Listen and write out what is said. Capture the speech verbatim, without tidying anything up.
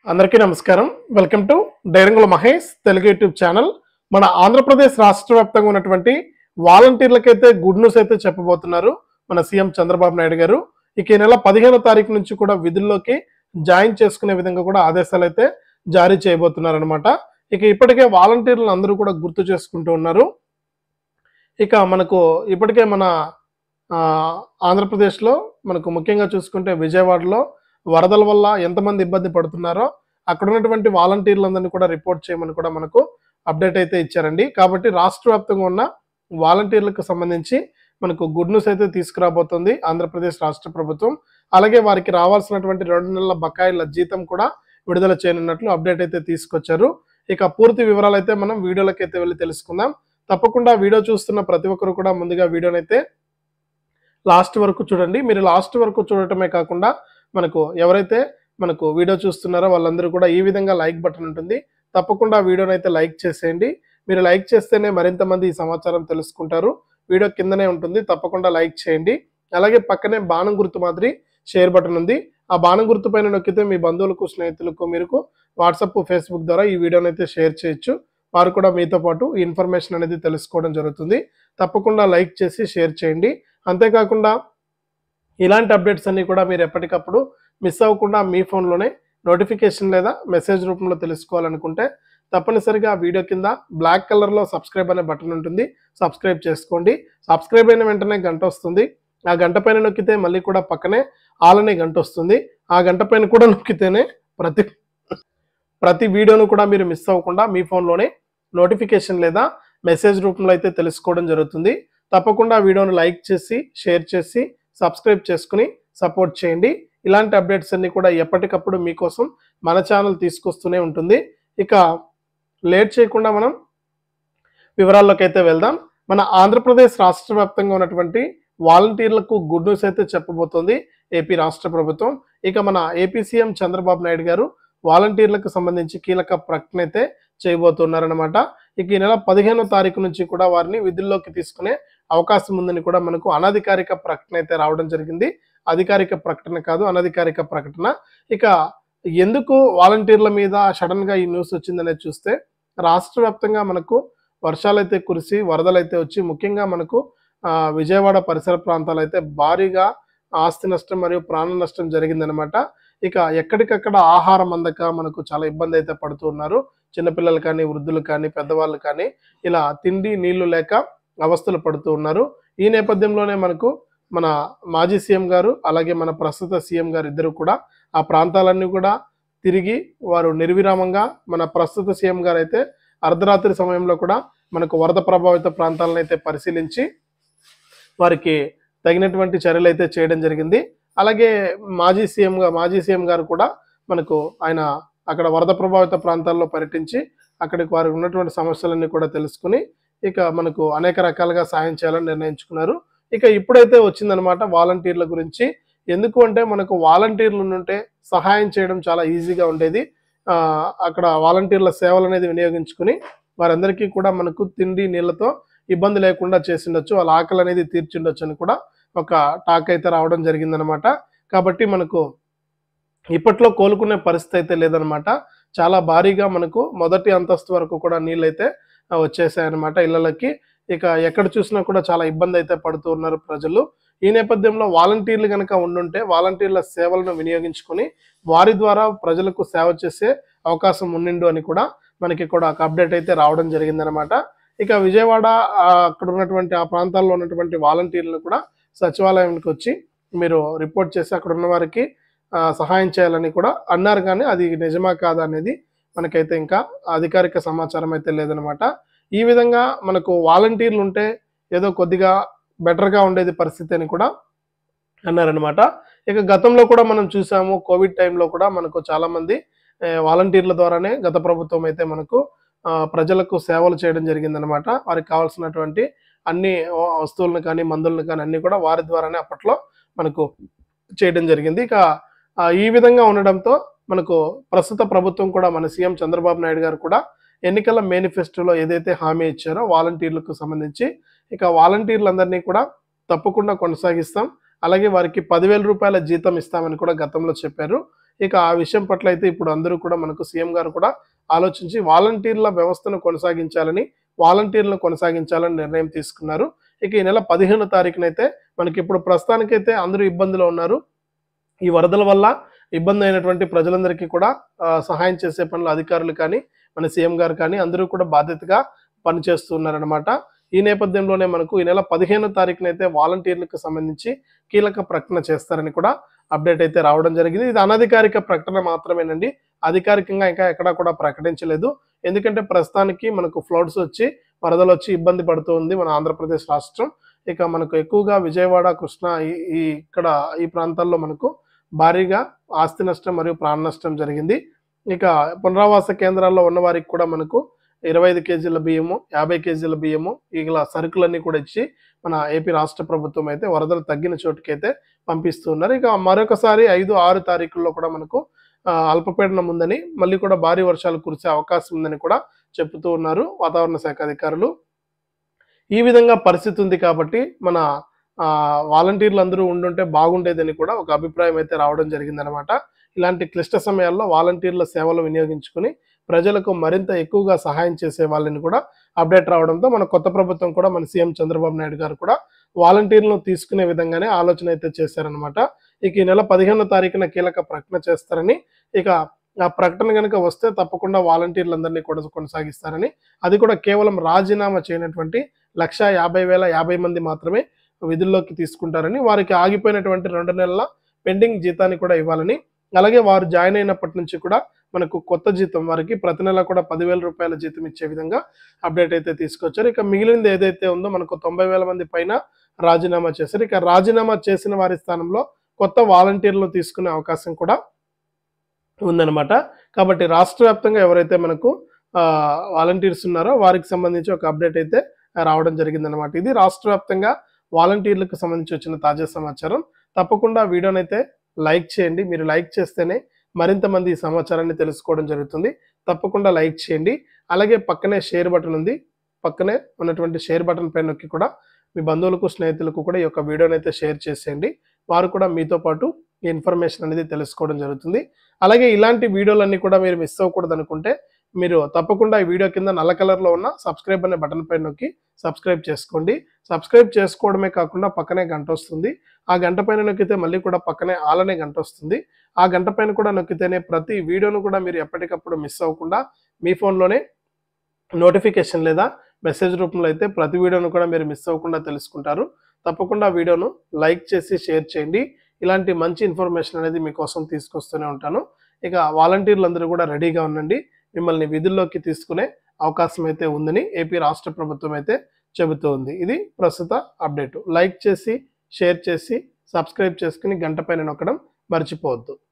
అందరికీ నమస్కారం. Welcome to డైరంగుల Mahesh Telugu YouTube channel. మన ఆంధ్రప్రదేశ్ రాష్ట్ర వ్యాప్తంగా ఉన్నటువంటి వాలంటీర్లకైతే గుడ్ న్యూస్ అయితే చెప్పబోతున్నారు మన సీఎం చంద్రబాబు నాయుడు గారు. ఇక ఈ నెల పదిహేనో తారీఖు నుంచి కూడా విధుల్లోకి జాయిన్ చేసుకునే విధంగా కూడా ఆదేశాలు అయితే జారీ చేయబోతున్నారు అనమాట. ఇక ఇప్పటికే వాలంటీర్లను అందరూ కూడా గుర్తు చేసుకుంటూ ఉన్నారు. ఇక మనకు ఇప్పటికే మన ఆంధ్రప్రదేశ్లో మనకు ముఖ్యంగా చూసుకుంటే విజయవాడలో వరదల వల్ల ఎంతమంది ఇబ్బంది పడుతున్నారో అక్కడ ఉన్నటువంటి వాలంటీర్లందరినీ కూడా రిపోర్ట్ చేయమని కూడా మనకు అప్డేట్ అయితే ఇచ్చారండి. కాబట్టి రాష్ట్ర వ్యాప్తంగా ఉన్న వాలంటీర్లకు సంబంధించి మనకు గుడ్ న్యూస్ అయితే తీసుకురాబోతుంది ఆంధ్రప్రదేశ్ రాష్ట్ర ప్రభుత్వం. అలాగే వారికి రావాల్సినటువంటి రెండు నెలల బకాయిల జీతం కూడా విడుదల చేయనున్నట్లు అప్డేట్ అయితే తీసుకొచ్చారు. ఇక పూర్తి వివరాలు అయితే మనం వీడియోలోకి అయితే వెళ్ళి తెలుసుకుందాం. తప్పకుండా వీడియో చూస్తున్న ప్రతి ఒక్కరు కూడా ముందుగా వీడియోనైతే లాస్ట్ వరకు చూడండి. మీరు లాస్ట్ వరకు చూడటమే కాకుండా మనకు ఎవరైతే మనకు వీడియో చూస్తున్నారో వాళ్ళందరూ కూడా ఈ విధంగా లైక్ బటన్ ఉంటుంది, తప్పకుండా వీడియోని అయితే లైక్ చేసేయండి. మీరు లైక్ చేస్తేనే మరింత మంది ఈ సమాచారం తెలుసుకుంటారు. వీడియో కిందనే ఉంటుంది, తప్పకుండా లైక్ చేయండి. అలాగే పక్కనే బాణం గుర్తు మాదిరి షేర్ బటన్ ఉంది, ఆ బాణం గుర్తు పైన నొక్కితే మీ బంధువులకు స్నేహితులకు మీరు వాట్సాప్ ఫేస్బుక్ ద్వారా ఈ వీడియోని అయితే షేర్ చేయొచ్చు. వారు కూడా మీతో పాటు ఈ ఇన్ఫర్మేషన్ అనేది తెలుసుకోవడం జరుగుతుంది. తప్పకుండా లైక్ చేసి షేర్ చేయండి. అంతేకాకుండా ఇలాంటి అప్డేట్స్ అన్ని కూడా మీరు ఎప్పటికప్పుడు మిస్ అవ్వకుండా మీ ఫోన్లోనే నోటిఫికేషన్ లేదా మెసేజ్ రూపంలో తెలుసుకోవాలనుకుంటే తప్పనిసరిగా వీడియో కింద బ్లాక్ కలర్లో సబ్స్క్రైబ్ అనే బటన్ ఉంటుంది, సబ్స్క్రైబ్ చేసుకోండి. సబ్స్క్రైబ్ అయిన వెంటనే గంట వస్తుంది, ఆ గంట పైన నొక్కితే మళ్ళీ కూడా పక్కనే ఆల్ అనే గంట వస్తుంది. ఆ గంట పైన కూడా నొక్కితేనే ప్రతి ప్రతి వీడియోను కూడా మీరు మిస్ అవ్వకుండా మీ ఫోన్లోనే నోటిఫికేషన్ లేదా మెసేజ్ రూపంలో అయితే తెలుసుకోవడం జరుగుతుంది. తప్పకుండా వీడియోను లైక్ చేసి షేర్ చేసి సబ్స్క్రైబ్ చేసుకుని సపోర్ట్ చేయండి. ఇలాంటి అప్డేట్స్ అన్ని కూడా ఎప్పటికప్పుడు మీకోసం మన ఛానల్ తీసుకొస్తూనే ఉంటుంది. ఇక లేట్ చేయకుండా మనం వివరాల్లోకి అయితే వెళ్దాం. మన ఆంధ్రప్రదేశ్ రాష్ట్ర వ్యాప్తంగా ఉన్నటువంటి వాలంటీర్లకు గుడ్ న్యూస్ అయితే చెప్పబోతోంది ఏపీ రాష్ట్ర ప్రభుత్వం. ఇక మన ఏపీ సీఎం చంద్రబాబు నాయుడు గారు వాలంటీర్లకు సంబంధించి కీలక ప్రకటన అయితే చేయబోతున్నారనమాట. ఇక ఈ నెల పదిహేనో తారీఖు నుంచి కూడా వారిని విధుల్లోకి తీసుకునే అవకాశం ఉందని కూడా మనకు అనధికారిక ప్రకటన అయితే రావడం జరిగింది. అధికారిక ప్రకటన కాదు, అనధికారిక ప్రకటన. ఇక ఎందుకు వాలంటీర్ల మీద సడన్ గా ఈ న్యూస్ వచ్చిందనేది చూస్తే రాష్ట్ర వ్యాప్తంగా మనకు వర్షాలైతే కురిసి వరదలైతే వచ్చి ముఖ్యంగా మనకు విజయవాడ పరిసర ప్రాంతాలు అయితే భారీగా ఆస్తి నష్టం మరియు ప్రాణ నష్టం జరిగిందనమాట. ఇక ఎక్కడికక్కడ ఆహారం అందక మనకు చాలా ఇబ్బంది అయితే పడుతూ ఉన్నారు. చిన్నపిల్లలు కానీ, వృద్ధులు కానీ, పెద్దవాళ్ళు కానీ ఇలా తిండి నీళ్లు లేక అవస్థలు పడుతూ ఉన్నారు. ఈ నేపథ్యంలోనే మనకు మన మాజీ సీఎం గారు అలాగే మన ప్రస్తుత సీఎం గారు ఇద్దరు కూడా ఆ ప్రాంతాలన్నీ కూడా తిరిగి వారు నిర్విరామంగా మన ప్రస్తుత సీఎం గారు అయితే అర్ధరాత్రి సమయంలో కూడా మనకు వరద ప్రభావిత ప్రాంతాలను అయితే పరిశీలించి వారికి తగినటువంటి చర్యలు అయితే చేయడం జరిగింది. అలాగే మాజీ సీఎం మాజీ సీఎం గారు కూడా మనకు ఆయన అక్కడ వరద ప్రభావిత ప్రాంతాల్లో పర్యటించి అక్కడికి వారికి ఉన్నటువంటి సమస్యలన్నీ కూడా తెలుసుకుని ఇక మనకు అనేక రకాలుగా సాయం చేయాలని నిర్ణయించుకున్నారు. ఇక ఇప్పుడైతే వచ్చిందనమాట వాలంటీర్ల గురించి. ఎందుకు అంటే మనకు వాలంటీర్లు ఉంటే సహాయం చేయడం చాలా ఈజీగా ఉండేది. అక్కడ వాలంటీర్ల సేవలు అనేది వినియోగించుకుని వారందరికీ కూడా మనకు తిండి నీళ్లతో ఇబ్బంది లేకుండా చేసిండొచ్చు, వాళ్ళ ఆకలి అనేది తీర్చిండొచ్చు అని కూడా ఒక టాక్ అయితే రావడం జరిగిందనమాట. కాబట్టి మనకు ఇప్పట్లో కోలుకునే పరిస్థితి అయితే లేదనమాట. చాలా భారీగా మనకు మొదటి అంతస్తు వరకు కూడా నీళ్ళు అయితే వచ్చేసాయన్నమాట ఇళ్లకి. ఇక ఎక్కడ చూసినా కూడా చాలా ఇబ్బంది అయితే పడుతూ ఉన్నారు ప్రజలు. ఈ నేపథ్యంలో వాలంటీర్లు కనుక ఉండుంటే వాలంటీర్ల సేవలను వినియోగించుకొని వారి ద్వారా ప్రజలకు సేవ చేసే అవకాశం ఉండిండు అని కూడా మనకి కూడా ఒక అప్డేట్ అయితే రావడం జరిగిందనమాట. ఇక విజయవాడ అక్కడ ఉన్నటువంటి ఆ ప్రాంతాల్లో ఉన్నటువంటి వాలంటీర్లను కూడా సచివాలయానికి వచ్చి మీరు రిపోర్ట్ చేసి అక్కడ ఉన్న వారికి సహాయం చేయాలని కూడా అన్నారు. కానీ అది నిజమా కాదా అనేది మనకైతే ఇంకా అధికారిక సమాచారం అయితే లేదనమాట. ఈ విధంగా మనకు వాలంటీర్లు ఉంటే ఏదో కొద్దిగా బెటర్గా ఉండేది పరిస్థితి అని కూడా అన్నారనమాట. ఇక గతంలో కూడా మనం చూసాము, కోవిడ్ టైంలో కూడా మనకు చాలామంది వాలంటీర్ల ద్వారానే గత ప్రభుత్వం అయితే మనకు ప్రజలకు సేవలు చేయడం జరిగిందనమాట. వారికి కావాల్సినటువంటి అన్ని వస్తువులను కానీ మందులను కానీ అన్ని కూడా వారి ద్వారానే అప్పట్లో మనకు చేయడం జరిగింది. ఇక ఈ విధంగా ఉండడంతో మనకు ప్రస్తుత ప్రభుత్వం కూడా మన సీఎం చంద్రబాబు నాయుడు గారు కూడా ఎన్నికల మేనిఫెస్టోలో ఏదైతే హామీ ఇచ్చారో వాలంటీర్లకు సంబంధించి ఇక వాలంటీర్లందరినీ కూడా తప్పకుండా కొనసాగిస్తాం, అలాగే వారికి పదివేల రూపాయల జీతం ఇస్తామని కూడా గతంలో చెప్పారు. ఇక ఆ విషయం పట్ల అయితే ఇప్పుడు అందరూ కూడా మనకు సీఎం గారు కూడా ఆలోచించి వాలంటీర్ల వ్యవస్థను కొనసాగించాలని, వాలంటీర్లను కొనసాగించాలని నిర్ణయం తీసుకున్నారు. ఇక ఈ నెల పదిహేనో తారీఖునైతే మనకి ఇప్పుడు ప్రస్తుతానికైతే అందరూ ఇబ్బందిలో ఉన్నారు. ఈ వరదల వల్ల ఇబ్బంది అయినటువంటి ప్రజలందరికీ కూడా ఆహ్, సహాయం చేసే పనులు అధికారులు కానీ, మన సీఎం గారు కానీ అందరూ కూడా బాధ్యతగా పనిచేస్తున్నారనమాట. ఈ నేపథ్యంలోనే మనకు ఈ నెల పదిహేనో తారీఖునైతే వాలంటీర్లకు సంబంధించి కీలక ప్రకటన చేస్తారని కూడా అప్డేట్ అయితే రావడం జరిగింది. ఇది అనధికారిక ప్రకటన మాత్రమేనండి. అధికారికంగా ఇంకా ఎక్కడా కూడా ప్రకటించలేదు. ఎందుకంటే ప్రస్తుతానికి మనకు ఫ్లడ్స్ వచ్చి, వరదలొచ్చి ఇబ్బంది పడుతూ ఉంది మన ఆంధ్రప్రదేశ్ రాష్ట్రం. ఇక మనకు ఎక్కువగా విజయవాడ, కృష్ణా ఈ ఈ ఇక్కడ ఈ ప్రాంతాల్లో మనకు భారీగా ఆస్తి నష్టం మరియు ప్రాణ నష్టం జరిగింది. ఇక పునరావాస కేంద్రాల్లో ఉన్న వారికి కూడా మనకు ఇరవై ఐదు కేజీల బియ్యము, యాభై కేజీల బియ్యము ఇలా సరుకులన్నీ కూడా ఇచ్చి మన ఏపీ రాష్ట్ర ప్రభుత్వం అయితే వరదలు తగ్గిన చోటుకైతే పంపిస్తూ ఉన్నారు. ఇక మరొకసారి ఐదు, ఆరు తారీఖుల్లో కూడా మనకు ఆహ్, అల్పపీడనం ఉందని, మళ్ళీ కూడా భారీ వర్షాలు కురిసే అవకాశం ఉందని కూడా చెప్తూ ఉన్నారు వాతావరణ శాఖ అధికారులు. ఈ విధంగా పరిస్థితి ఉంది కాబట్టి మన ఆహ్, వాలంటీర్లు అందరూ ఉండుంటే బాగుండేదని కూడా ఒక అభిప్రాయం అయితే రావడం జరిగిందనమాట. ఇలాంటి క్లిష్ట సమయాల్లో వాలంటీర్ల సేవలు వినియోగించుకొని ప్రజలకు మరింత ఎక్కువగా సహాయం చేసే వాళ్ళని కూడా అప్డేట్ రావడంతో మన కొత్త ప్రభుత్వం కూడా మన సీఎం చంద్రబాబు నాయుడు గారు కూడా వాలంటీర్లను తీసుకునే విధంగానే ఆలోచన అయితే చేశారనమాట. ఇక ఈ నెల పదిహేనో తారీఖున కీలక ప్రకటన చేస్తారని, ఇక ఆ ప్రకటన గనుక వస్తే తప్పకుండా వాలంటీర్లందరినీ కూడా కొనసాగిస్తారని, అది కూడా కేవలం రాజీనామా చేయనటువంటి లక్ష యాభై వేల యాభై మంది మాత్రమే విధుల్లోకి తీసుకుంటారని, వారికి ఆగిపోయినటువంటి రెండు నెలల పెండింగ్ జీతాన్ని కూడా ఇవ్వాలని, అలాగే వారు జాయిన్ అయినప్పటి నుంచి కూడా మనకు కొత్త జీతం వారికి ప్రతి నెల కూడా పదివేల రూపాయల జీతం ఇచ్చే విధంగా అప్డేట్ అయితే తీసుకొచ్చారు. ఇక మిగిలింది ఏదైతే ఉందో మనకు తొంభై వేల మంది పైన రాజీనామా చేశారు. ఇక రాజీనామా చేసిన వారి స్థానంలో కొత్త వాలంటీర్లు తీసుకునే అవకాశం కూడా ఉందన్నమాట. కాబట్టి రాష్ట్ర వ్యాప్తంగా ఎవరైతే మనకు ఆహ్, వాలంటీర్స్ ఉన్నారో వారికి సంబంధించి ఒక అప్డేట్ అయితే రావడం జరిగిందనమాట. ఇది రాష్ట్ర వ్యాప్తంగా వాలంటీర్లకు సంబంధించి వచ్చిన తాజా సమాచారం. తప్పకుండా వీడియోనైతే లైక్ చేయండి. మీరు లైక్ చేస్తేనే మరింత మంది ఈ సమాచారాన్ని తెలుసుకోవడం జరుగుతుంది. తప్పకుండా లైక్ చేయండి. అలాగే పక్కనే షేర్ బటన్ ఉంది. పక్కనే ఉన్నటువంటి షేర్ బటన్ పైన నొక్కి కూడా మీ బంధువులకు, స్నేహితులకు కూడా ఈ యొక్క వీడియోనైతే షేర్ చేసేయండి. వారు కూడా మీతో పాటు ఈ ఇన్ఫర్మేషన్ అనేది తెలుసుకోవడం జరుగుతుంది. అలాగే ఇలాంటి వీడియోలన్నీ కూడా మీరు మిస్ అవ్వకూడదనుకుంటే మీరు తప్పకుండా ఈ వీడియో కింద నల్ల కలర్‌లో ఉన్న సబ్స్క్రైబ్ అనే బటన్ పైన నొక్కి సబ్స్క్రైబ్ చేసుకోండి. సబ్స్క్రైబ్ చేసుకోవడమే కాకుండా పక్కనే గంట వస్తుంది. ఆ గంట పైన నొక్కితే మళ్ళీ కూడా పక్కనే ఆల్ అనే గంట వస్తుంది. ఆ గంట పైన కూడా నొక్కితేనే ప్రతి వీడియోను కూడా మీరు ఎప్పటికప్పుడు మిస్ అవ్వకుండా మీ ఫోన్‌లోనే నోటిఫికేషన్ లేదా మెసేజ్ రూపంలో అయితే ప్రతి వీడియోను కూడా మీరు మిస్ అవ్వకుండా తెలుసుకుంటారు. తప్పకుండా వీడియోను లైక్ చేసి షేర్ చేయండి. ఇలాంటి మంచి ఇన్ఫర్మేషన్ అనేది మీకోసం తీసుకొస్తూనే ఉంటాను. ఇక వాలంటీర్లందరూ కూడా రెడీగా ఉండండి. మిమ్మల్ని విధుల్లోకి తీసుకునే అవకాశం అయితే ఉందని ఏపీ రాష్ట్ర ప్రభుత్వం అయితే చెబుతూ ఉంది. ఇది ప్రస్తుత అప్డేట్. లైక్ చేసి, షేర్ చేసి, సబ్స్క్రైబ్ చేసుకుని గంట పైన నొక్కడం మర్చిపోవద్దు.